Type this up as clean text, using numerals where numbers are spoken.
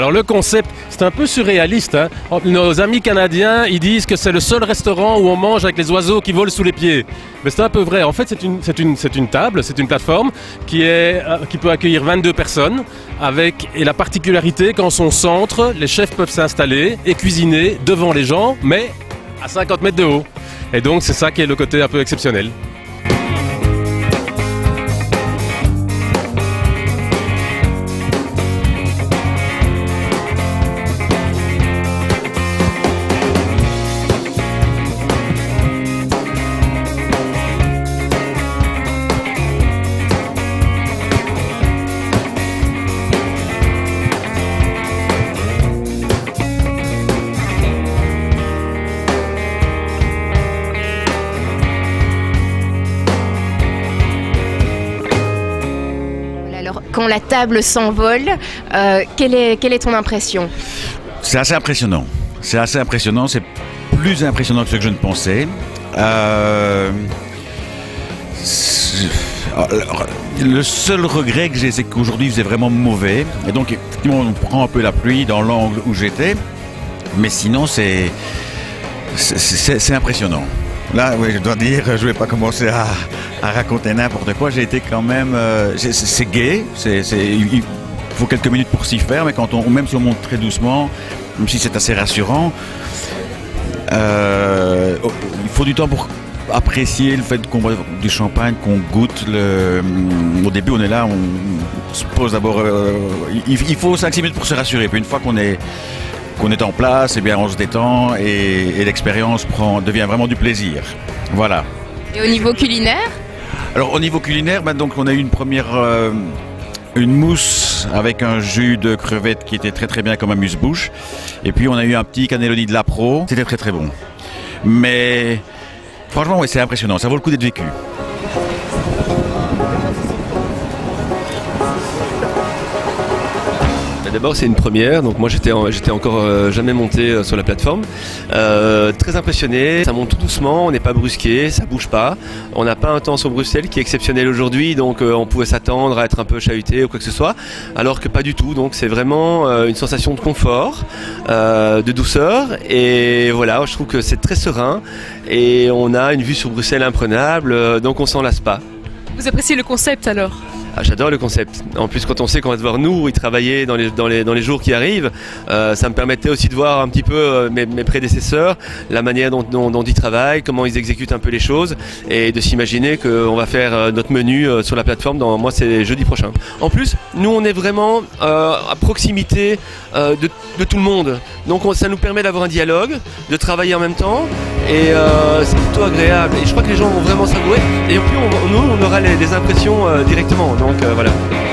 Alors le concept, c'est un peu surréaliste, hein. Nos amis canadiens, ils disent que c'est le seul restaurant où on mange avec les oiseaux qui volent sous les pieds. Mais c'est un peu vrai. En fait, c'est une table, c'est une plateforme qui peut accueillir 22 personnes. Et la particularité qu'en son centre, les chefs peuvent s'installer et cuisiner devant les gens, mais à 50 mètres de haut. Et donc c'est ça qui est le côté un peu exceptionnel. Alors, quand la table s'envole, quelle est ton impression? C'est assez impressionnant. C'est assez impressionnant. C'est plus impressionnant que ce que je ne pensais. Le seul regret que j'ai, c'est qu'aujourd'hui il faisait vraiment mauvais. Et donc, effectivement, on prend un peu la pluie dans l'angle où j'étais. Mais sinon, c'est impressionnant. Là, oui, je dois dire, je ne vais pas commencer à raconter n'importe quoi. J'ai été quand même... c'est gai, il faut quelques minutes pour s'y faire, mais même si on monte très doucement, même si c'est assez rassurant, il faut du temps pour apprécier le fait qu'on boit du champagne, qu'on goûte. Au début, on est là, on se pose d'abord... il faut 5-6 minutes pour se rassurer. Puis une fois qu'on est en place, eh bien on se détend et l'expérience devient vraiment du plaisir. Voilà. Et au niveau culinaire? Alors au niveau culinaire, donc on a eu une mousse avec un jus de crevettes qui était très très bien comme amuse-bouche. Et puis on a eu un petit cannelloni de la Pro, c'était très très bon. Mais franchement, oui, c'est impressionnant, ça vaut le coup d'être vécu. D'abord c'est une première, donc moi j'étais encore jamais monté sur la plateforme. Très impressionné, ça monte tout doucement, on n'est pas brusqué, ça bouge pas. On n'a pas un temps sur Bruxelles qui est exceptionnel aujourd'hui, donc on pouvait s'attendre à être un peu chahuté ou quoi que ce soit, alors que pas du tout. Donc c'est vraiment une sensation de confort, de douceur, et voilà, je trouve que c'est très serein et on a une vue sur Bruxelles imprenable, donc on s'en lasse pas. Vous appréciez le concept alors? Ah, j'adore le concept. En plus, quand on sait qu'on va devoir nous y travailler dans les jours qui arrivent, ça me permettait aussi de voir un petit peu mes prédécesseurs, la manière dont ils travaillent, comment ils exécutent un peu les choses, et de s'imaginer qu'on va faire notre menu sur la plateforme. Moi, c'est jeudi prochain. En plus, nous, on est vraiment à proximité de tout le monde. Donc, ça nous permet d'avoir un dialogue, de travailler en même temps, et c'est plutôt agréable. Et je crois que les gens vont vraiment savourer. Et puis, nous, on aura des impressions directement. Donc voilà.